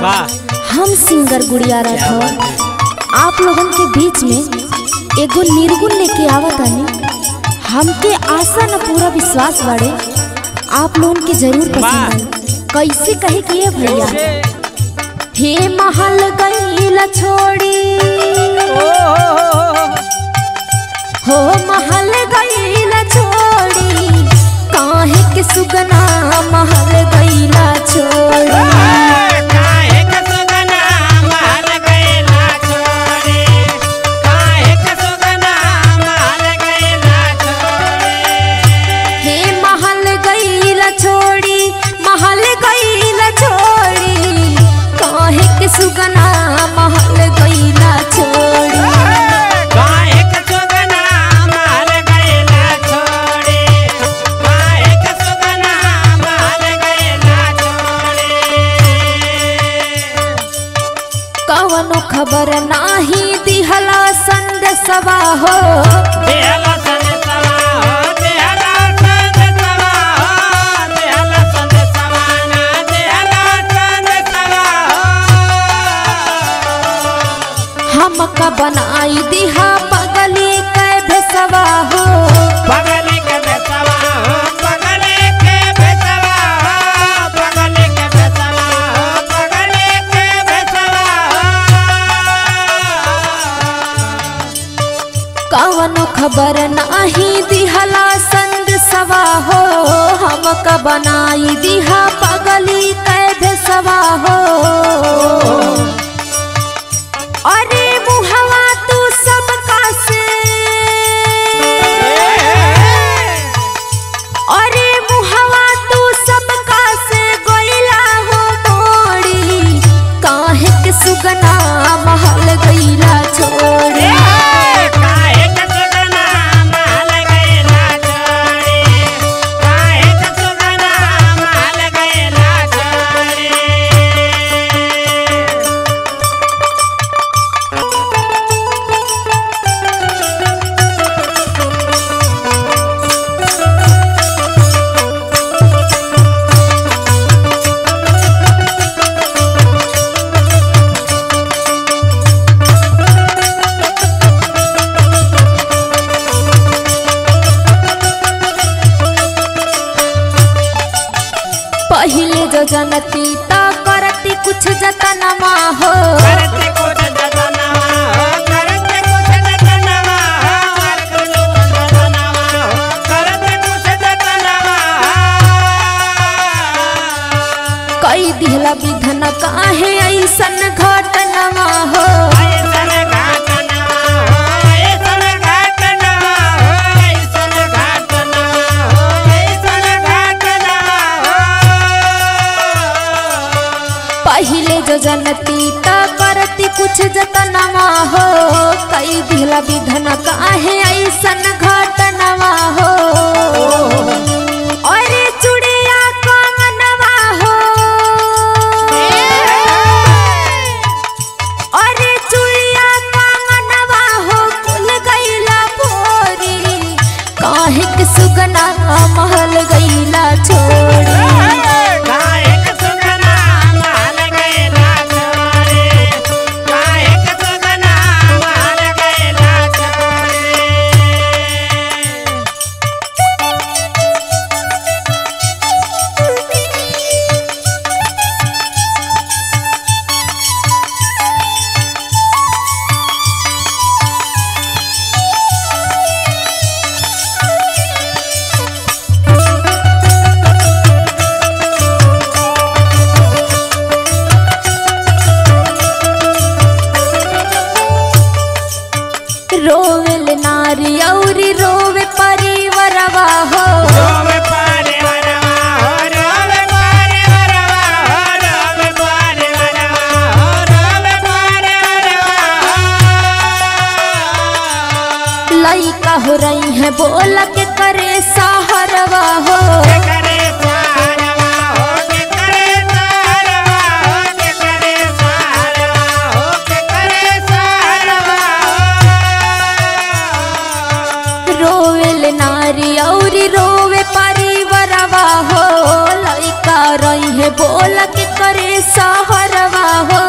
हम सिंगर गुड़िया राठौर आप लोगन के बीच में एगो निर्गुण लेके आवत आनी। हमके आशा न पूरा विश्वास बाड़े आप लोगन के जरूर पसंद आई। कैसे कहे कि भैया हे महल गईला छोड़ी हो महल गईला छोड़ी काहे के सुगना महल गईला छोड़ी सुगना महल गईला छोड़ी काहे के सुगना महल गईला छोड़ी काहे के सुगना महल गईला छोड़ी कवनो खबर नाही दिहला संदेशवा हो दिहला संदेशवा हो दिहला संदेशवा हो दिहला संदेशवा ना दिहला संदेशवा हमका बनाई दिहा पगली के भेसवा हो पगली के भेसवा हो पगली के भेसवा हो पगली के भेसवा हो पगली के भेसवा कवनो खबर नाही दिहला संदेशवा हो हमका बनाई दिहा पगली के भेसवा हो अरे मुहवा तू सबका से अरे मुहवा तू सबका से गईला हो मोड़ी काहे के सुगना महल गईला छोड़ी काहे के सुगना महल गईला छोड़ी काहे के सुगना महल गईला छोड़ी पहिले जो जनती ता करती कुछ जतनमा हो करते कुछ जतनवा हो करते कुछ जतनवा हो करते कुछ जतनवा कई दिहला विधन काहे ऐसन घटनवा हो ऐसन घटनवा हो ऐसन घटनवा हो ऐसन घटनवा हो ऐसन घटनवा पहिले जो जनती ता करती कुछ जतनमा हो कई दिहला विधन काहे ऐसन घटनवा हो अरे चुड़िया कंगनवा हो अरे चुड़िया कंगनवा हो कुल गईला फोरी काहे के सुगना महल गईला छोड़ी काहे के सुगना महल गईला छोड़ी काहे के सुगना महल गईला छोड़ी रोवेल नारी औरी रोवे परिवरवा हो रोवे परिवरवा हो रोवे परिवरवा हो रोवे परिवरवा हो रोवे परिवरवा लइका हो रही है बोल के करे सहरवा हो के करे सहारवा हो के करे सहारवा हो के करे सहारवा हो के करे सहारवा रोवेल नारी औरी रोवे परिवरवा हो लइका रही है बोल के करे सहरवा हो